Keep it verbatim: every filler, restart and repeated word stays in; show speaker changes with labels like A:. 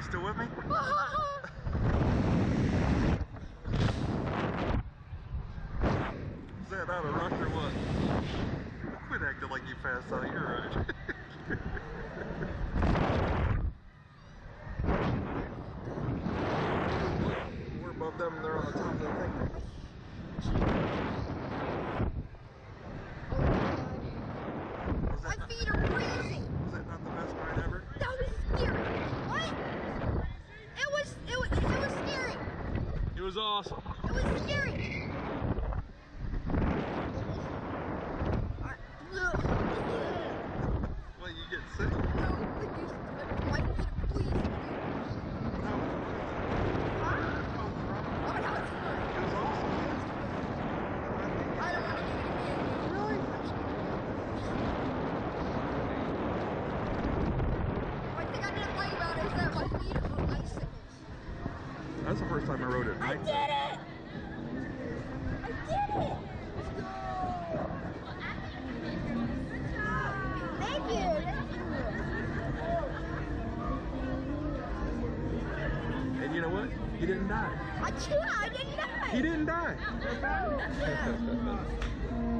A: still with me? Is that out of rush or what? Quit acting like you fast out. You're right. We're above them and they're on the top of the thing.
B: My feet are freezing.
A: Was that not the best ride ever?
B: That was scary. What? It was, it was, it was scary.
A: It was awesome.
B: It was scary.
A: What, you get sick?
B: No, please, my feet, please.
A: How was it?
B: Huh?
A: How was the ride?
B: Oh, that was fun.
A: It was awesome.
B: I don't want to do it again.
A: Really?
B: One thing I didn't like about it is that my feet are icicles.
A: That's the first time I rode it.
B: I
A: Night.
B: did it! I did it! Let's go! Thank you! Thank you!
A: And you know what? You didn't die.
B: I, I didn't die!
A: He didn't die.
B: Yeah.